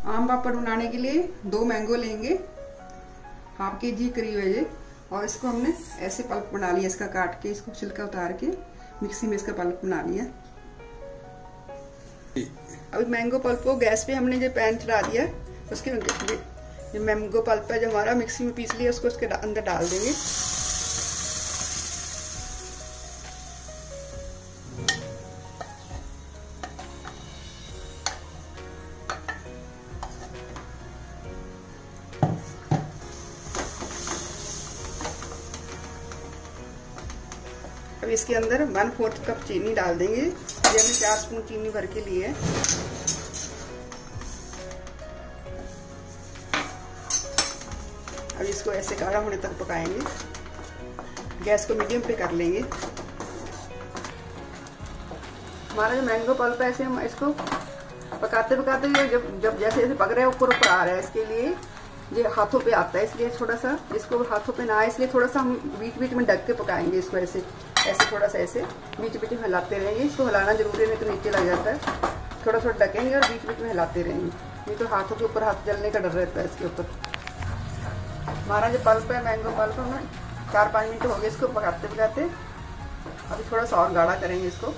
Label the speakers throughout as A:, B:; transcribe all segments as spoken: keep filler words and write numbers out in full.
A: आम पापड़ बनाने के लिए दो मैंगो लेंगे, हाफ के जी करीब है ये। और इसको हमने ऐसे पल्प बना लिया, इसका काट के, इसको छिलका उतार के मिक्सी में इसका पल्प बना लिया। अभी मैंगो पल्प को गैस पे हमने जो पैन चढ़ा दिया, उसके जो मैंगो पल्प है जो हमारा मिक्सी में पीस लिया, उसको उसके अंदर डाल देंगे। अब इसके अंदर वन फोर्थ कप चीनी डाल देंगे। ये हमने चार स्पून चीनी भर के लिए है। अब इसको ऐसे गाढ़ा होने तक पकाएंगे। गैस को मीडियम पे कर लेंगे। हमारा जो मैंगो पल्प है, ऐसे हम इसको पकाते पकाते जब जब जैसे जैसे पक रहा है, ऊपर ऊपर आ रहा है, इसके लिए ये हाथों पे आता है, इसलिए थोड़ा सा इसको हाथों पे ना आए, इसलिए थोड़ा सा हम बीच बीच में ढक के पकाएंगे इसको। ऐसे ऐसे थोड़ा सा ऐसे बीच बीच में हिलाते रहेंगे। इसको हिलाना जरूरी नहीं तो नीचे लग जाता है। थोड़ा थोड़ा ढकेंगे और बीच बीच में हिलाते रहेंगे, नहीं तो हाथों के ऊपर हाथ जलने का डर रहता है इसके ऊपर। हमारा जो पल्प है, मैंगो पल्प, हमें चार पाँच मिनट हो गए इसको पकाते पकाते। अभी थोड़ा सा और गाढ़ा करेंगे इसको।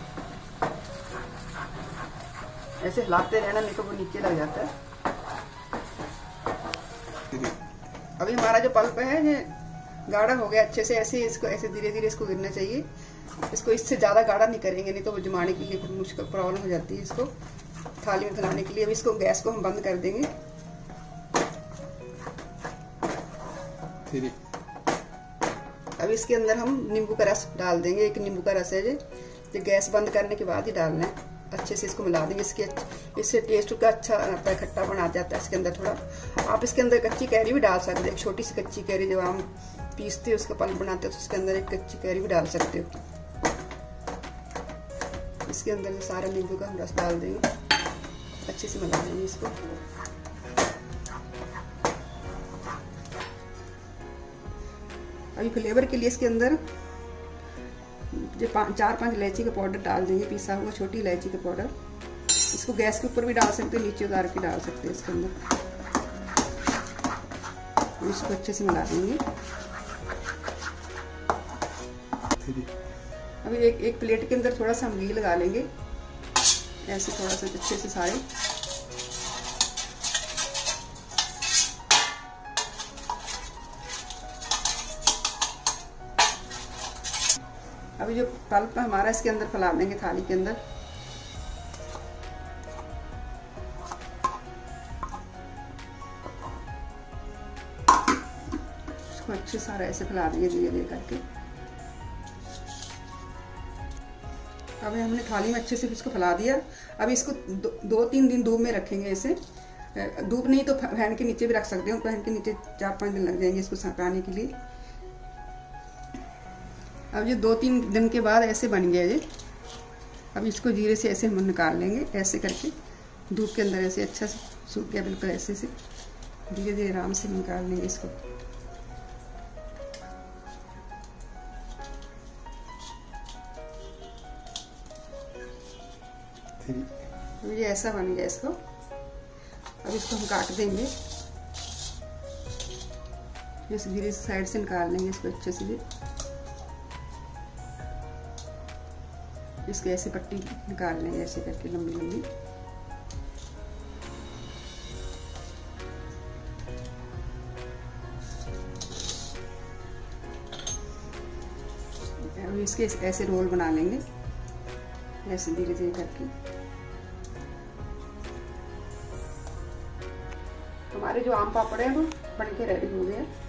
A: ऐसे हिलाते रहना, नहीं तो वो नीचे लग जाता है। अभी हमारा जो पल्प है ये गाढ़ा हो गया अच्छे से। ऐसे इसको ऐसे धीरे धीरे इसको गिरना चाहिए। इसको इससे ज़्यादा गाढ़ा नहीं करेंगे, नहीं तो वो जमाने के लिए मुश्किल प्रॉब्लम हो जाती है इसको थाली में खिलाने के लिए। अब इसको गैस को हम बंद कर देंगे। अब इसके अंदर हम नींबू का रस डाल देंगे। एक नींबू का रस है ये, जो गैस बंद करने के बाद ही डालना है। अच्छे से इसको मिला देंगे। इसके इससे टेस्ट का अच्छा खट्टा बना जाता है इसके अंदर। थोड़ा आप इसके अंदर कच्ची कैरी भी डाल सकते हो। एक छोटी सी कच्ची कैरी, जब हम पीसते हो उसका पल्प बनाते हो तो उसके अंदर एक कच्ची कैरी भी डाल सकते हो। इसके अंदर जो सारा नींबू का हम रस डाल देंगे, अच्छे से मिला देंगे इसको। अभी फ्लेवर के लिए इसके अंदर जो पाँच चार पांच इलायची का पाउडर डाल देंगे, पीसा हुआ छोटी इलायची का पाउडर। इसको गैस के ऊपर भी डाल सकते हो, नीचे उतार के डाल सकते हैं इसके अंदर। इसको अच्छे से मिला देंगे। अभी एक एक प्लेट के अंदर थोड़ा सा हम घी लगा लेंगे, ऐसे थोड़ा सा अच्छे से सारे। अभी जो पल्प हमारा इसके अंदर फैला देंगे थाली के अंदर। इसको अच्छे सारा ऐसे फैला देंगे धीरे धीरे करके। अभी हमने थाली में अच्छे से इसको फैला दिया। अभी इसको दो, दो तीन दिन धूप में रखेंगे। ऐसे धूप नहीं तो फैन के नीचे भी रख सकते हो। फैन के नीचे चार पाँच दिन लग जाएंगे इसको पकाने के लिए। अब ये दो तीन दिन के बाद ऐसे बन गया ये। अब इसको जीरे से ऐसे हम निकाल लेंगे, ऐसे करके धूप के अंदर ऐसे अच्छा से सूख गया बिल्कुल। ऐसे से धीरे धीरे आराम से निकाल लेंगे इसको। अब ये ऐसा बन गया इसको। अब इसको हम काट देंगे, जैसे धीरे से साइड से निकाल लेंगे इसको अच्छे से। इसके ऐसे पट्टी निकाल लेंगे, ऐसे करके लंबी लंबी। अब इसके ऐसे रोल बना लेंगे, ऐसे धीरे धीरे करके। हमारे जो आम पापड़ है वो बन के रेडी हो गए।